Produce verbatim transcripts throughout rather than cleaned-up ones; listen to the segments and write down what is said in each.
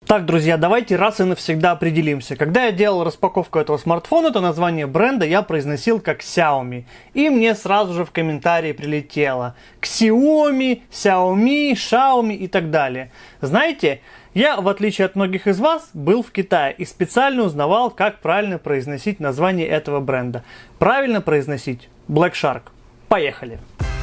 Так, друзья, давайте раз и навсегда определимся. Когда я делал распаковку этого смартфона, то название бренда я произносил как Xiaomi. И мне сразу же в комментарии прилетело Xiaomi, Xiaomi, Xiaomi и так далее. Знаете, я, в отличие от многих из вас, был в Китае и специально узнавал, как правильно произносить название этого бренда. Правильно произносить Black Shark. Поехали!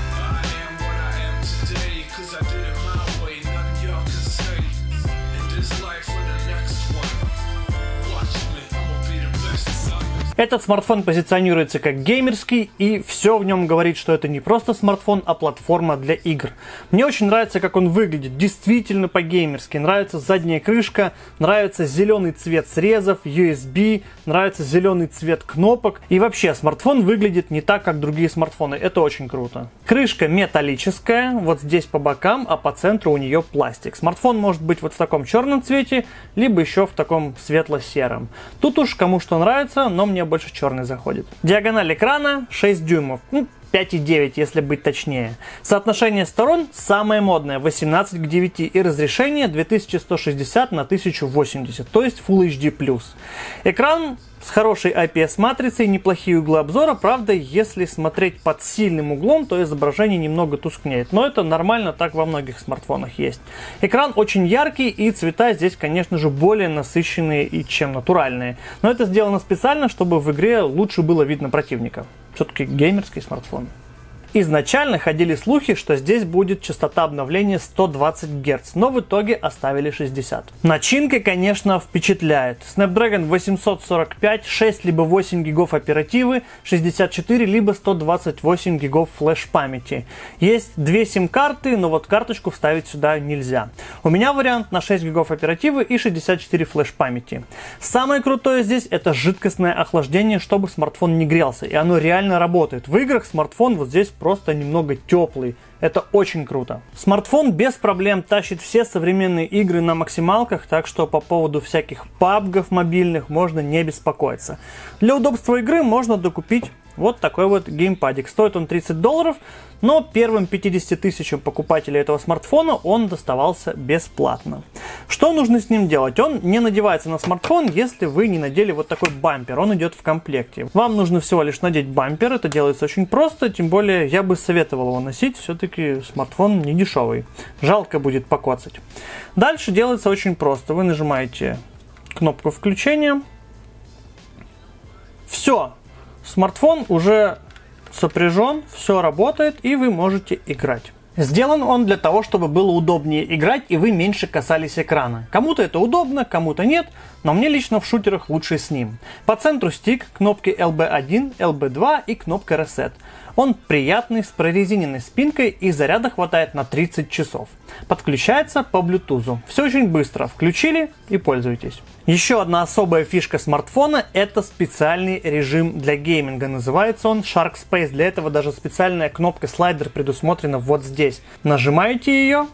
Этот смартфон позиционируется как геймерский, и все в нем говорит, что это не просто смартфон, а платформа для игр. Мне очень нравится, как он выглядит, действительно по-геймерски. Нравится задняя крышка, нравится зеленый цвет срезов, ю эс би, нравится зеленый цвет кнопок. И вообще, смартфон выглядит не так, как другие смартфоны. Это очень круто. Крышка металлическая, вот здесь по бокам, а по центру у нее пластик. Смартфон может быть вот в таком черном цвете, либо еще в таком светло-сером. Тут уж кому что нравится, но мне больше черный заходит. Диагональ экрана шесть дюймов, ну, пять и девять, если быть точнее. Соотношение сторон самое модное, восемнадцать к девяти, и разрешение две тысячи сто шестьдесят на тысячу восемьдесят, то есть Full эйч ди плюс. Экран с хорошей ай пи эс-матрицей, неплохие углы обзора, правда, если смотреть под сильным углом, то изображение немного тускнеет, но это нормально, так во многих смартфонах есть. Экран очень яркий, и цвета здесь, конечно же, более насыщенные, и чем натуральные, но это сделано специально, чтобы в игре лучше было видно противника. Все-таки геймерский смартфон. Изначально ходили слухи, что здесь будет частота обновления сто двадцать герц, но в итоге оставили шестьдесят. Начинка, конечно, впечатляет. Snapdragon восемьсот сорок пять, шесть либо восемь гигов оперативы, шестьдесят четыре либо сто двадцать восемь гигов флеш памяти. Есть две сим-карты, но вот карточку вставить сюда нельзя. У меня вариант на шесть гигов оперативы и шестьдесят четыре флеш памяти. Самое крутое здесь это жидкостное охлаждение, чтобы смартфон не грелся, и оно реально работает. В играх смартфон вот здесь просто немного теплый. Это очень круто. Смартфон без проблем тащит все современные игры на максималках, так что по поводу всяких пабгов мобильных можно не беспокоиться. Для удобства игры можно докупить вот такой вот геймпадик. Стоит он тридцать долларов, но первым пятидесяти тысячам покупателей этого смартфона он доставался бесплатно. Что нужно с ним делать? Он не надевается на смартфон, если вы не надели вот такой бампер. Он идет в комплекте. Вам нужно всего лишь надеть бампер. Это делается очень просто, тем более я бы советовал его носить. Все-таки смартфон не дешевый. Жалко будет покоцать. Дальше делается очень просто. Вы нажимаете кнопку включения. Все. Смартфон уже сопряжен, все работает, и вы можете играть. Сделан он для того, чтобы было удобнее играть, и вы меньше касались экрана. Кому-то это удобно, кому-то нет, но мне лично в шутерах лучше с ним. По центру стик, кнопки эл би один, эл би два и кнопка Reset. Он приятный, с прорезиненной спинкой, и заряда хватает на тридцать часов. Подключается по Bluetooth. Все очень быстро. Включили и пользуйтесь. Еще одна особая фишка смартфона – это специальный режим для гейминга. Называется он Shark Space. Для этого даже специальная кнопка слайдер предусмотрена вот здесь. Нажимаете ее,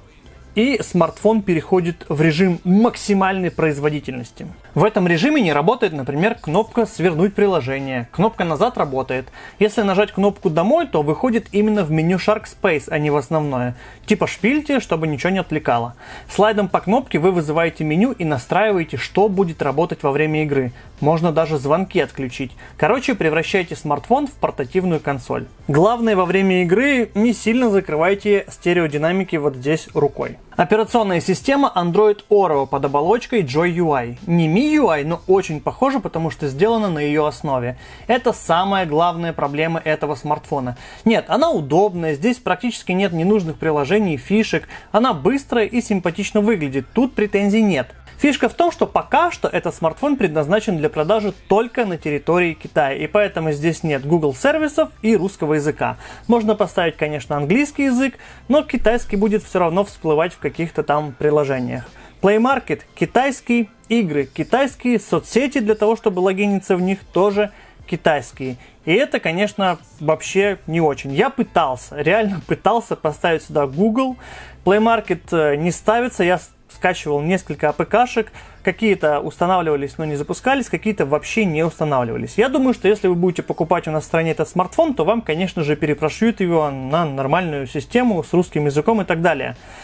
и смартфон переходит в режим максимальной производительности. В этом режиме не работает, например, кнопка «Свернуть приложение». Кнопка «Назад» работает. Если нажать кнопку «Домой», то выходит именно в меню Shark Space, а не в основное. Типа шпильте, чтобы ничего не отвлекало. Слайдом по кнопке вы вызываете меню и настраиваете, что будет работать во время игры. Можно даже звонки отключить. Короче, превращайте смартфон в портативную консоль. Главное, во время игры не сильно закрывайте стереодинамики вот здесь рукой. Операционная система Android Oreo под оболочкой Joy ю ай. Не эм ай ю ай, но очень похоже, потому что сделана на ее основе. Это самая главная проблема этого смартфона. Нет, она удобная, здесь практически нет ненужных приложений и фишек, она быстрая и симпатично выглядит, тут претензий нет. Фишка в том, что пока что этот смартфон предназначен для продажи только на территории Китая, и поэтому здесь нет Google сервисов и русского языка. Можно поставить, конечно, английский язык, но китайский будет все равно всплывать в каких-то там приложениях. Play Market китайский, игры китайские, соцсети для того, чтобы логиниться в них, тоже китайские. И это, конечно, вообще не очень. Я пытался, реально пытался поставить сюда Google. Play Market не ставится, я скачивал несколько АПКшек, какие-то устанавливались, но не запускались, какие-то вообще не устанавливались. Я думаю, что если вы будете покупать у нас в стране этот смартфон, то вам, конечно же, перепрошьют его на нормальную систему с русским языком и так далее.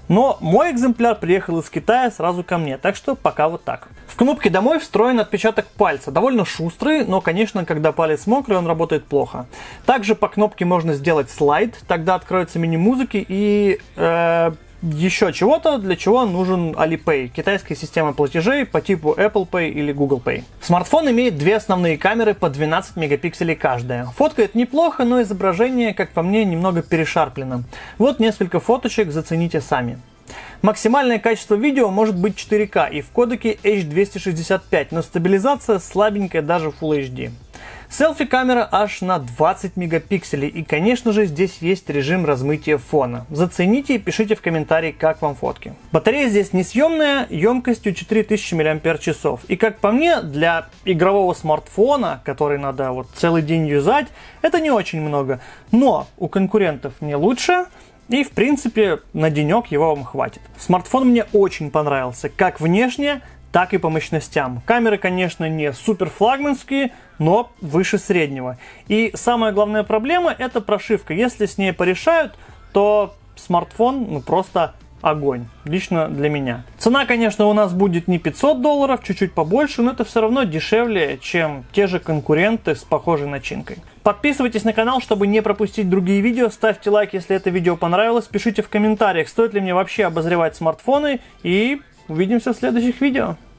Но мой экземпляр приехал из Китая сразу ко мне, так что пока вот так. В кнопке «Домой» встроен отпечаток пальца, довольно шустрый, но, конечно, когда палец мокрый, он работает плохо. Также по кнопке можно сделать слайд, тогда откроется меню музыки и э, еще чего-то, для чего нужен Alipay, китайская система платежей по типу Apple Pay или Google Pay. Смартфон имеет две основные камеры по двенадцать мегапикселей каждая. Фоткает неплохо, но изображение, как по мне, немного перешарплено. Вот несколько фоточек, зацените сами. Максимальное качество видео может быть четыре ка и в кодеке эйч двести шестьдесят пять, но стабилизация слабенькая даже в Full эйч ди. Селфи-камера аж на двадцать мегапикселей, и, конечно же, здесь есть режим размытия фона. Зацените и пишите в комментарии, как вам фотки. Батарея здесь несъемная, емкостью четыре тысячи мАч. И, как по мне, для игрового смартфона, который надо вот целый день юзать, это не очень много. Но у конкурентов не лучше. И, в принципе, на денек его вам хватит. Смартфон мне очень понравился, как внешне, так и по мощностям. Камеры, конечно, не супер флагманские, но выше среднего. И самая главная проблема — это прошивка. Если с ней порешают, то смартфон ну, просто огонь. Лично для меня. Цена, конечно, у нас будет не пятьсот долларов, чуть-чуть побольше, но это все равно дешевле, чем те же конкуренты с похожей начинкой. Подписывайтесь на канал, чтобы не пропустить другие видео, ставьте лайк, если это видео понравилось, пишите в комментариях, стоит ли мне вообще обозревать смартфоны, и увидимся в следующих видео.